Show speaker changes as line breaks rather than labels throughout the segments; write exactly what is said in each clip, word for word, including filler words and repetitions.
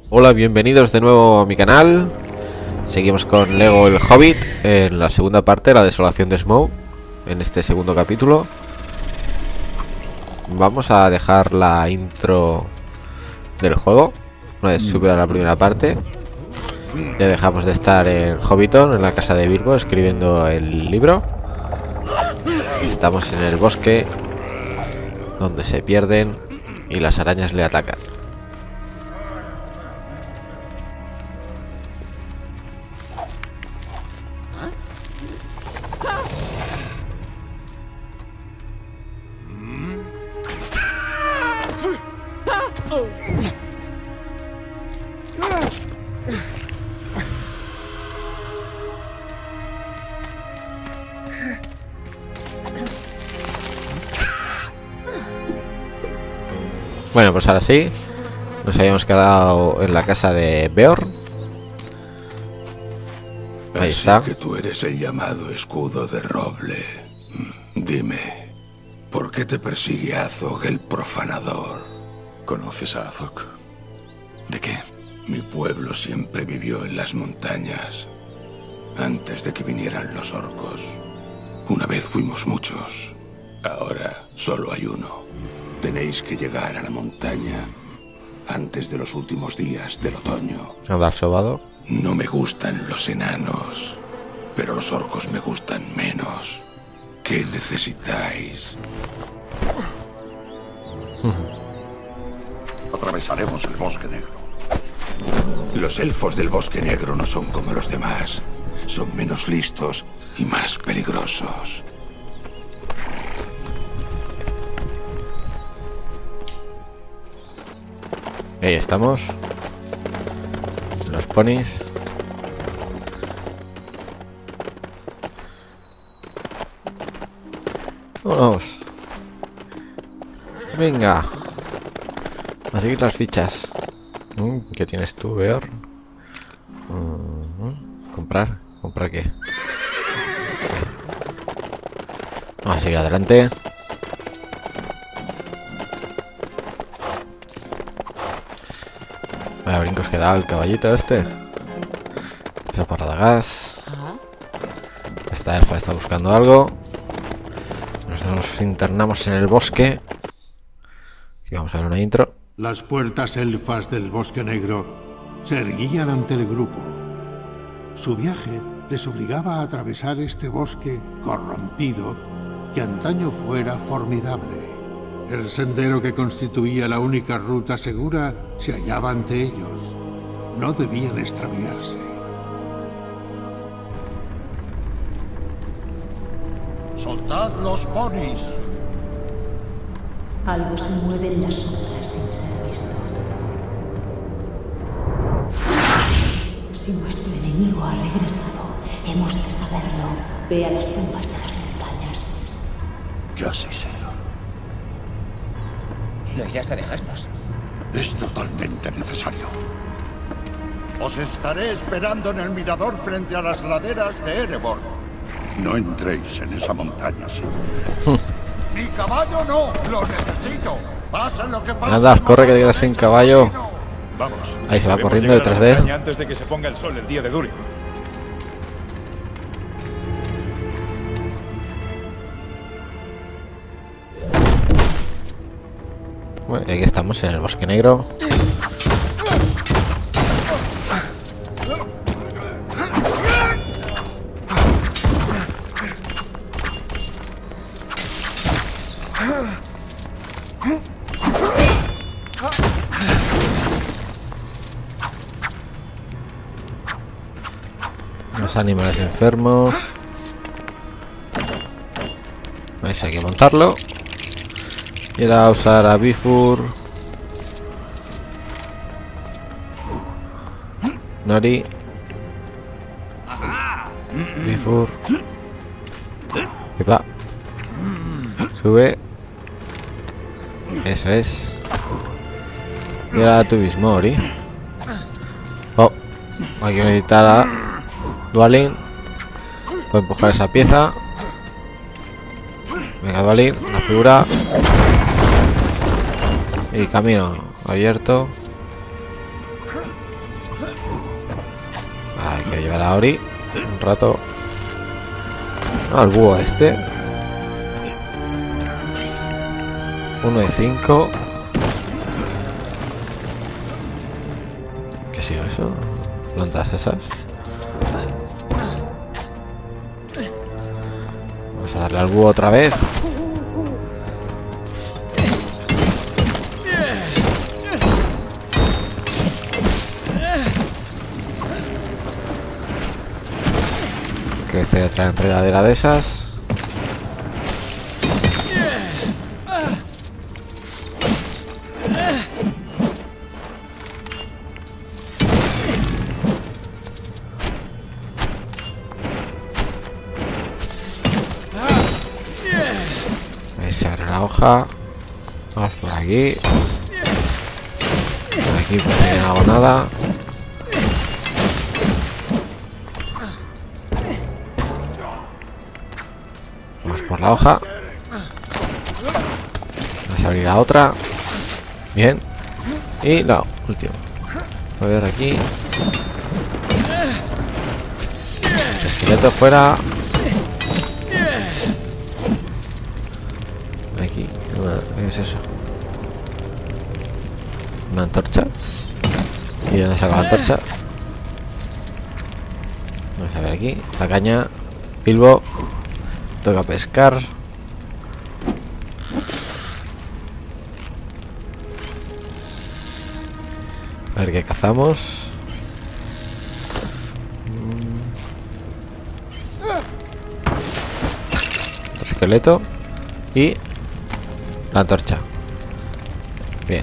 Hola, bienvenidos de nuevo a mi canal. Seguimos con Lego el Hobbit en la segunda parte, la desolación de Smaug. En este segundo capítulo vamos a dejar la intro del juego. Una vez supera la primera parte, ya dejamos de estar en Hobbiton, en la casa de Bilbo, escribiendo el libro. Estamos en el bosque, donde se pierden y las arañas le atacan. Bueno, pues ahora sí, nos habíamos quedado en la casa de Beorn. Ahí
Así
está.
que tú eres el llamado escudo de roble. Dime, ¿por qué te persigue Azog el profanador?
¿Conoces a Azog? ¿De qué?
Mi pueblo siempre vivió en las montañas, antes de que vinieran los orcos. Una vez fuimos muchos, ahora solo hay uno. Tenéis que llegar a la montaña antes de los últimos días del otoño.
Andar sobado.
No me gustan los enanos, pero los orcos me gustan menos. ¿Qué necesitáis?
Atravesaremos el bosque negro.
Los elfos del bosque negro no son como los demás. Son menos listos y más peligrosos.
Ahí estamos. Los ponis. Vámonos. Venga. A seguir las fichas. Mm, ¿Qué tienes tú, Beorn? Mm, ¿Comprar? ¿Comprar qué? Vamos a seguir adelante. Vaya brincos que da el caballito este. Esa parada de gas. Esta elfa está buscando algo. Nosotros nos internamos en el bosque. Aquí vamos a ver una intro.
Las puertas elfas del Bosque Negro se erguían ante el grupo. Su viaje les obligaba a atravesar este bosque corrompido que antaño fuera formidable. El sendero que constituía la única ruta segura se hallaba ante ellos. No debían extraviarse.
¡Soltad los ponis!
Algo se mueve en las sombras sin ser visto. Si nuestro enemigo ha regresado, hemos de saberlo. Ve a las tumbas de las montañas.
Ya sí, señor.
¿No irás a dejarnos?
Es totalmente necesario. Os estaré esperando en el mirador frente a las laderas de Erebor. No entréis en esa montaña, señor. ¡Mi caballo no! ¡Lo necesito! ¡Pasa lo que pasa!
Nada, corre que te quedas sin caballo.
Vamos.
Ahí se va
debemos
corriendo
llegar a
detrás
la
de él.
montaña antes de que se ponga el sol el día de Durin.
Bueno, y aquí estamos en el bosque negro. Los animales enfermos. Vais, hay que montarlo. Y ahora usar a Bifur, Nori, Bifur. Epa. Sube. Eso es. Y ahora tu mismo, Ori. Oh, hay que necesitar a Dwalin. Voy a empujar esa pieza. Venga, Dwalin, la figura. Y camino abierto. llevar a Ori un rato al búho este. Uno de cinco. ¿Qué ha sido eso? Plantas esas. Vamos a darle al búho otra vez. Crece otra enredadera de esas. Ahí se abre la hoja. Vamos por aquí. Por aquí pues no hago nada. Por la hoja. Vamos a abrir la otra. Bien. Y la última. Voy a ver aquí. Este esqueleto fuera. Aquí. ¿Qué es eso? Una antorcha. ¿Y de dónde saca la antorcha? Vamos a ver aquí. La caña. Bilbo. Toca pescar. A ver qué cazamos. Otro esqueleto. Y la antorcha. Bien.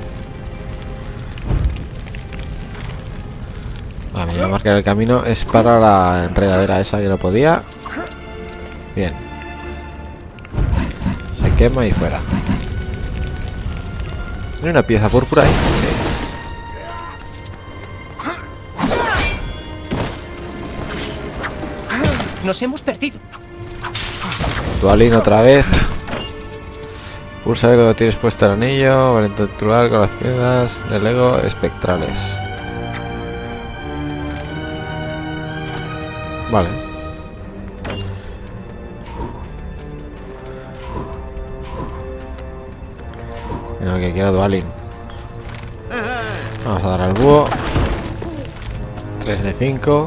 Vale, me voy a marcar el camino. Es para la enredadera esa que no podía. Bien. Se quema y fuera. ¿Hay una pieza púrpura ahí? Sí.
Nos hemos perdido.
Dualin otra vez. Pulsa cuando tienes puesto el anillo. Para interactuar con las piedras de Lego espectrales. Vale. Lo que quiera Dualin. Vamos a dar al búho. tres de cinco.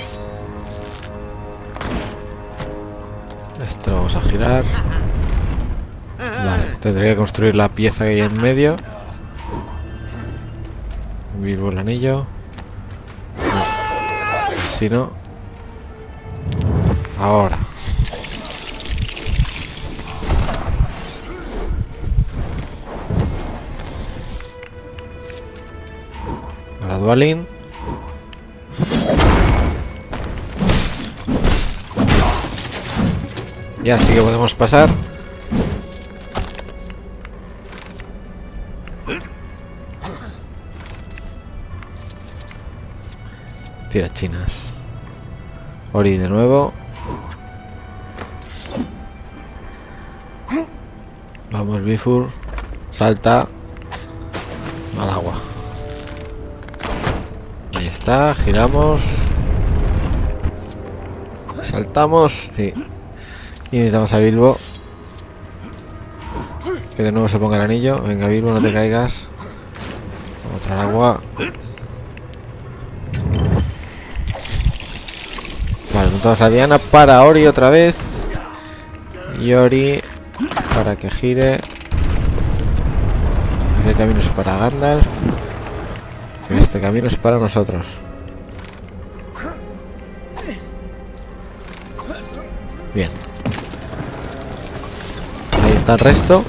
Esto lo vamos a girar. Vale, tendré que construir la pieza que hay en medio. Bilbo el anillo. Si no. Ahora. Ahora Dualin. Y así que podemos pasar. Tirachinas. Ori de nuevo. Vamos, Bifur. Salta. Al agua. Ahí está, giramos. Saltamos. Sí. Y necesitamos a Bilbo. Que de nuevo se ponga el anillo. Venga, Bilbo, no te caigas. Otra al agua. Vale, montamos a Diana para Ori otra vez. Y Ori para que gire. Aquel camino es para Gandalf. Este camino es para nosotros. Bien. Ahí está el resto.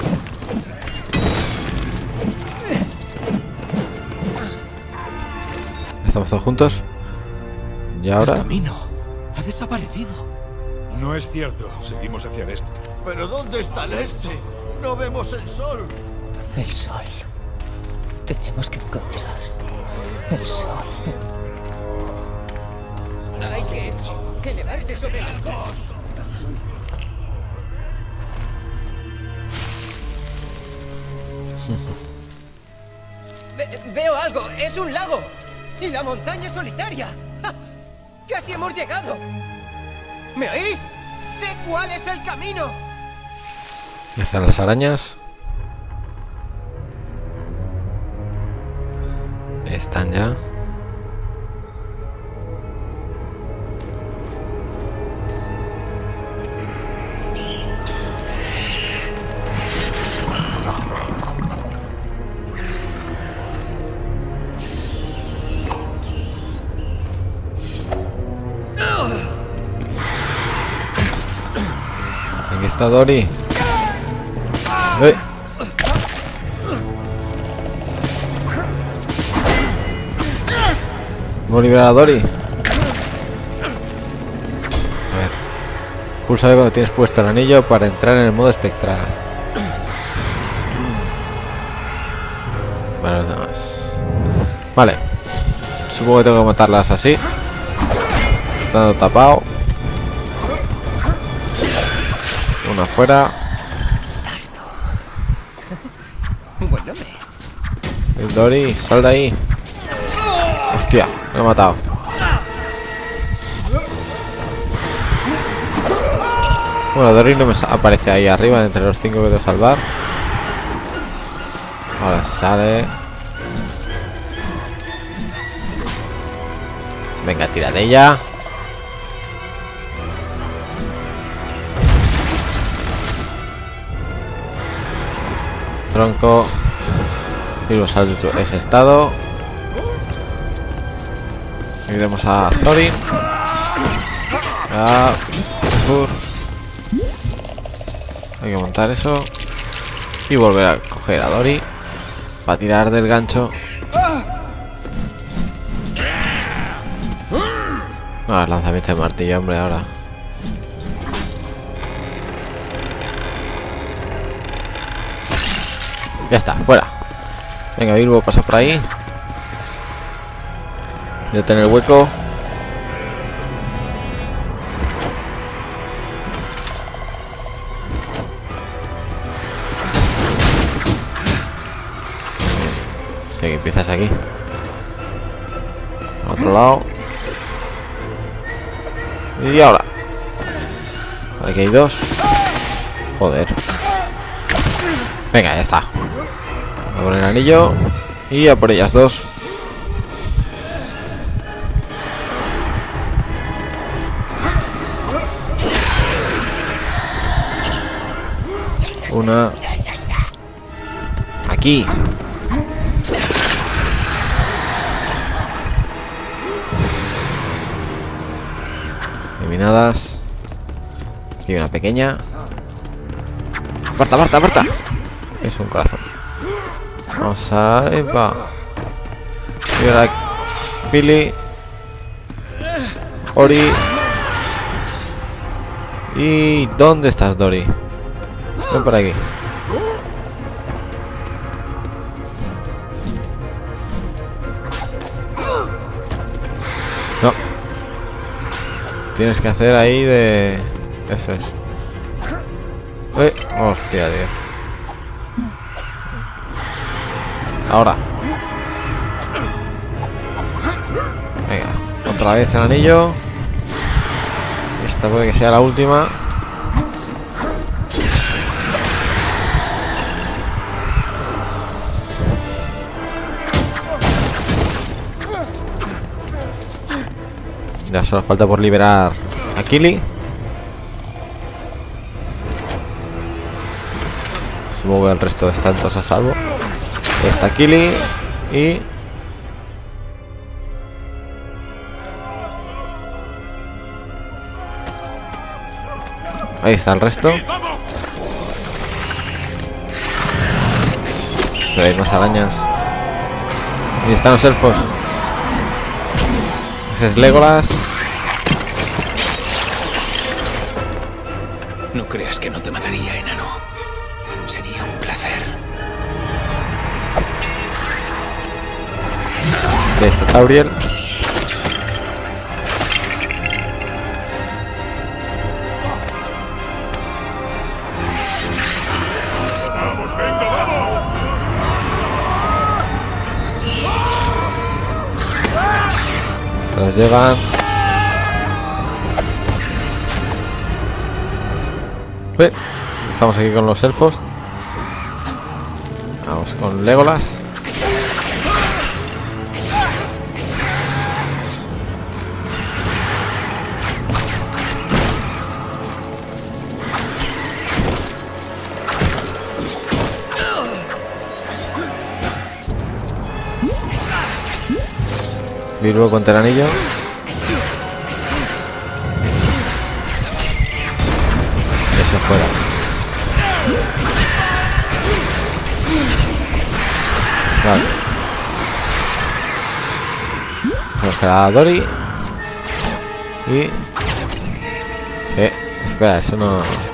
Estamos todos juntos. Y ahora...
El camino ha desaparecido.
No es cierto. Seguimos hacia el este.
¿Pero dónde está el este? No vemos el sol.
El sol. Tenemos que encontrar el sol. Hay que, que elevarse sobre las cosas. Ve, veo algo. Es un lago. Y la montaña solitaria. ¡Ja! ¡Casi hemos llegado! ¿Me oís? ¡Sé cuál es el camino!
Ya están las arañas. Están ya. Aquí está Dory. ¡Eh! Vamos a liberar a Dory. A ver. Pulsa B cuando tienes puesto el anillo para entrar en el modo espectral. Para los demás. Vale. Supongo que tengo que matarlas así. Estando tapado. Una afuera.
Buen nombre.
El Dory, sal de ahí. Hostia, me he matado. Bueno, Dory no me aparece ahí arriba entre los cinco que tengo que salvar. Ahora sale. Venga, tira de ella. Tronco. Y lo salto ese estado. Iremos a Thorin. A Fur. Hay que montar eso. Y volver a coger a Dory. Para tirar del gancho. No, el lanzamiento de martillo, hombre, ahora. Ya está, fuera. Venga, Bilbo, pasa por ahí. Ya tener el hueco. Hostia, que empiezas aquí. A otro lado. Y ahora. Aquí hay dos. Joder. Venga, ya está. A por el anillo. Y a por ellas dos. Una. Aquí. Eliminadas. Aquí hay una pequeña. Aparta, aparta, aparta. Es un corazón. Vamos a... Epa. Y ahora Billy. Ori. ¿Y dónde estás, Dory? Ven por aquí. No. Tienes que hacer ahí de... Eso es. Eh, hostia, tío. Ahora. Venga, otra vez el anillo. Esta puede que sea la última. Ya solo falta por liberar a Kili. Supongo que el resto están todos a salvo. Está Kili y... Ahí está el resto. Pero hay más arañas. Y están los elfos. Ese es Legolas.
No creas que no te mataría, enano. Sería un placer.
Ahí está Tauriel.
¡Vamos, venga, vamos!
Se los llevan. Bien, estamos aquí con los elfos. Vamos con Legolas. Bilbo contra el anillo. Eso fuera. Vale. Vamos a Dori. Y... Eh, espera, eso no...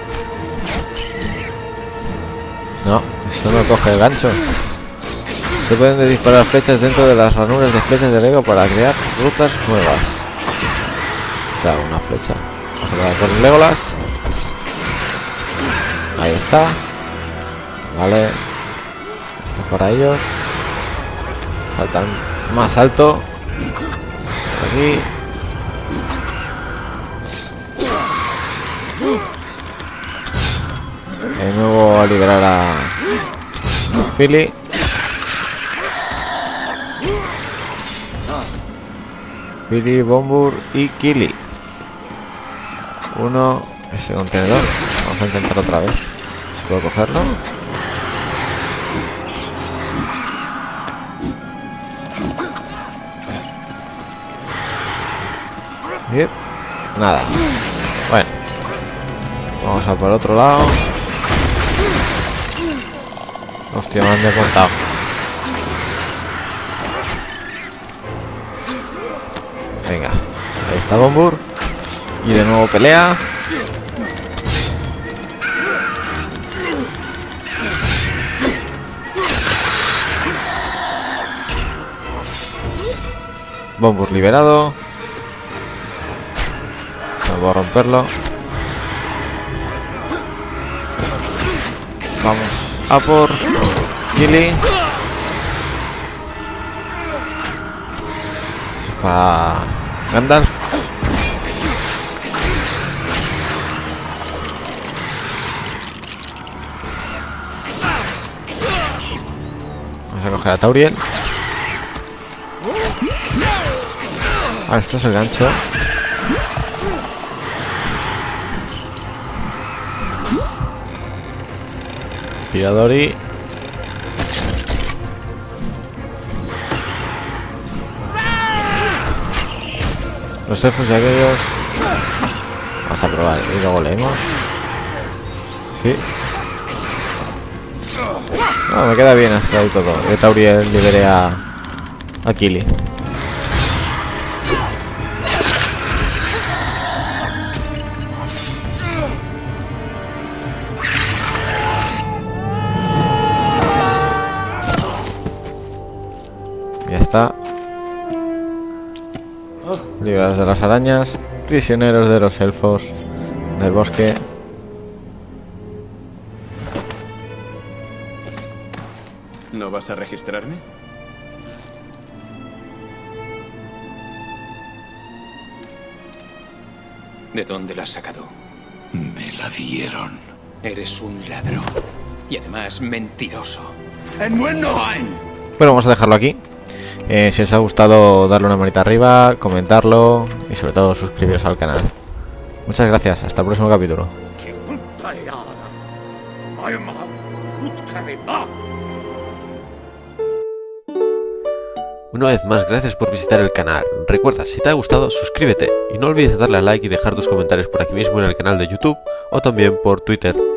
No, eso no coge el gancho. Se pueden disparar flechas dentro de las ranuras de flechas de Lego para crear rutas nuevas. O sea, una flecha. Vamos a probar con Legolas. Ahí está. Vale. Esto es para ellos. Saltan más alto. Por aquí. De nuevo a liberar a Philly. Philly, Bombur y Kili. Uno, ese contenedor. Vamos a intentar otra vez. Si puedo cogerlo. Bien. Nada. Bueno. Vamos a por otro lado. Hostia, me han desmontado. Venga, ahí está Bombur. Y de nuevo pelea. Bombur liberado. Vamos a romperlo. Vamos a por Kili. Eso es para Gandalf. Vamos a coger a Tauriel. Ahora esto es el gancho. Tiradori. Los elfos y aquellos. Vamos a probar y luego leemos. Sí. No, me queda bien hasta ahí todo. Que Tauriel libere a a Kili. Ya está. Liberados de las arañas, prisioneros de los elfos del bosque.
¿No vas a registrarme? ¿De dónde la has sacado?
Me la dieron.
Eres un ladrón. Y además mentiroso.
Bueno, vamos a dejarlo aquí. Eh, si os ha gustado, darle una manita arriba, comentarlo y sobre todo suscribiros al canal. Muchas gracias, hasta el próximo capítulo. Una vez más, gracias por visitar el canal. Recuerda, si te ha gustado, suscríbete y no olvides darle a like y dejar tus comentarios por aquí mismo en el canal de YouTube o también por Twitter